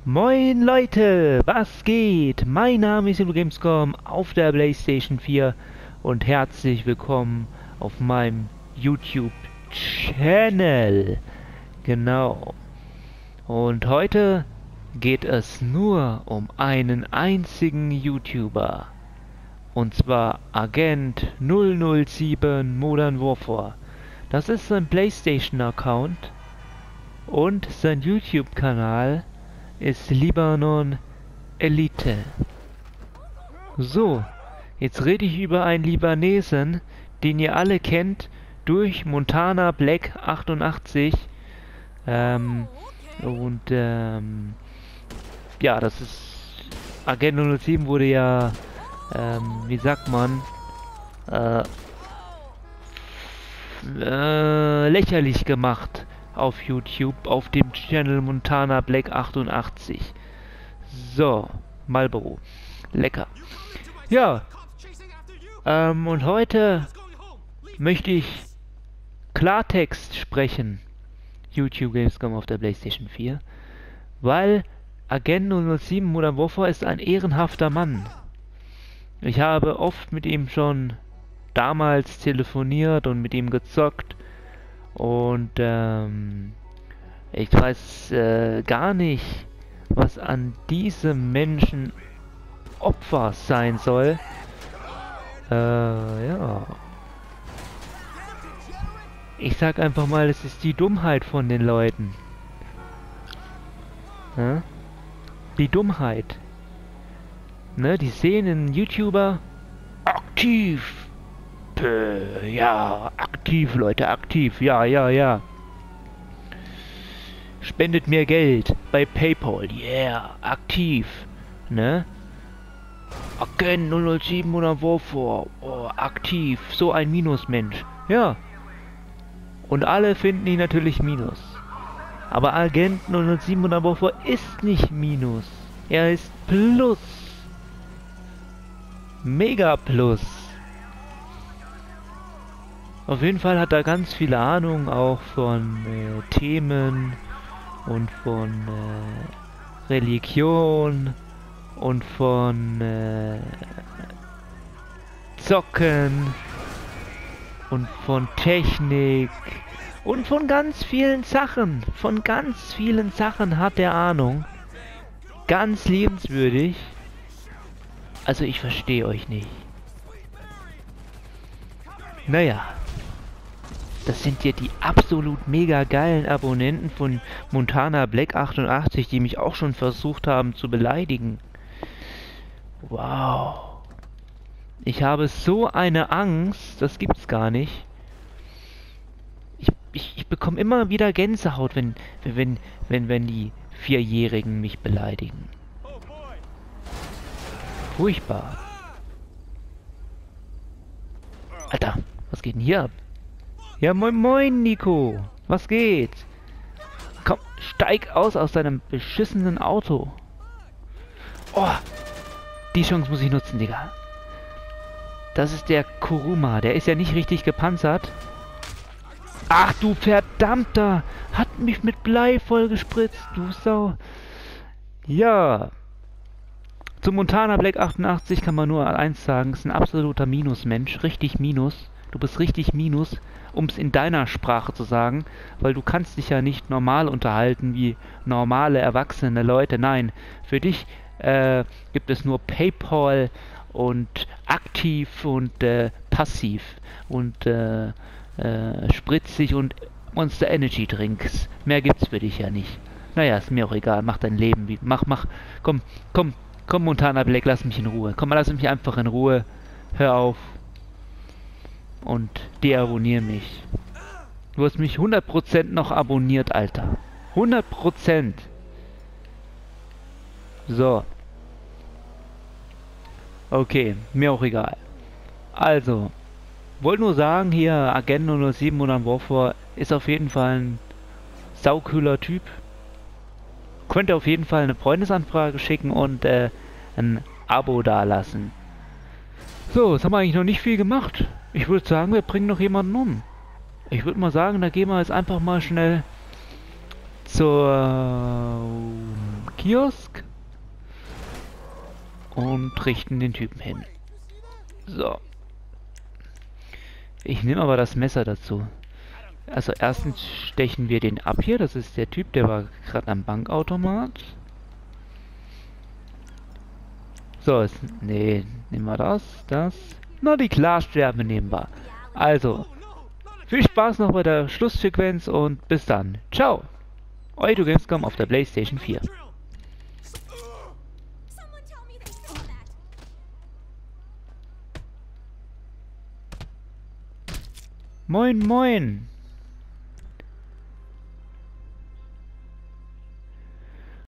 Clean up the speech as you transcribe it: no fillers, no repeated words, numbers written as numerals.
Moin Leute, was geht? Mein Name ist Gamescom auf der PlayStation 4 und herzlich willkommen auf meinem YouTube-Channel. Genau. Und heute geht es nur um einen einzigen YouTuber. Und zwar Agent 007 Modern Warfare. Das ist sein PlayStation-Account und sein YouTube-Kanal ist Libanon Elite. So, jetzt rede ich über einen Libanesen, den ihr alle kennt durch Montana Black 88. Ja, das ist Agent 007 wurde ja, wie sagt man, lächerlich gemacht auf YouTube, auf dem Channel Montana Black 88. So, Marlboro. Lecker. Ja, und heute möchte ich Klartext sprechen. YouTube Gamescom auf der PlayStation 4. Weil Agent 007 Modern Warfare ist ein ehrenhafter Mann. Ich habe oft mit ihm schon damals telefoniert und mit ihm gezockt. Und ich weiß gar nicht, was an diesem Menschen Opfer sein soll. Ja. Ich sag einfach mal, es ist die Dummheit von den Leuten. Ja? Die Dummheit. Ne, die sehen einen YouTuber aktiv. Ja, aktiv, Leute, aktiv. Ja. Spendet mir Geld bei PayPal. Yeah, aktiv. Ne? Agent 007 oder Warfare. Oh, aktiv. So ein Minusmensch. Ja. Und alle finden ihn natürlich Minus. Aber Agent 007 oder Warfare ist nicht Minus. Er ist Plus. Mega Plus. Auf jeden Fall hat er ganz viele Ahnung auch von Themen und von Religion und von Zocken und von Technik und von ganz vielen Sachen. Von ganz vielen Sachen hat er Ahnung. Ganz liebenswürdig. Also ich verstehe euch nicht. Naja. Das sind ja die absolut mega geilen Abonnenten von Montana Black 88, die mich auch schon versucht haben zu beleidigen. Wow. Ich habe so eine Angst, das gibt's gar nicht. Ich bekomme immer wieder Gänsehaut, wenn die Vierjährigen mich beleidigen. Furchtbar. Alter, was geht denn hier ab? Ja, moin, Nico. Was geht? Komm, steig aus deinem beschissenen Auto. Oh, die Chance muss ich nutzen, Digga. Das ist der Kuruma. Der ist ja nicht richtig gepanzert. Ach, du Verdammter. Hat mich mit Blei vollgespritzt, du Sau. Ja. Zum Montana Black 88 kann man nur eins sagen. Ist ein absoluter Minusmensch. Richtig Minus. Du bist richtig Minus, um es in deiner Sprache zu sagen, weil du kannst dich ja nicht normal unterhalten wie normale, erwachsene Leute. Nein, für dich gibt es nur PayPal und aktiv und passiv und spritzig und Monster Energy Drinks. Mehr gibt's für dich ja nicht. Naja, ist mir auch egal. Mach dein Leben wie. Mach. Komm, Montana Black, lass mich in Ruhe. Komm, lass mich einfach in Ruhe. Hör auf. Und deabonnier mich. Du hast mich 100% noch abonniert, Alter. 100%. So. Okay, mir auch egal. Also, wollte nur sagen, hier Agent 007 Modern Warfare ist auf jeden Fall ein saukühler Typ. Könnt ihr auf jeden Fall eine Freundesanfrage schicken und ein Abo dalassen. So, jetzt haben wir eigentlich noch nicht viel gemacht. Ich würde sagen, wir bringen noch jemanden um. Ich würde mal sagen, da gehen wir jetzt einfach mal schnell zur Kiosk und richten den Typen hin. So. Ich nehme aber das Messer dazu. Also erstens stechen wir den ab hier. Das ist der Typ, der war gerade am Bankautomat. So, nee, nehmen wir das. Na, die Klarsterbe nehmen wir. Also, viel Spaß noch bei der Schlusssequenz und bis dann. Ciao. Euer Gamescom auf der PlayStation 4. Moin, moin.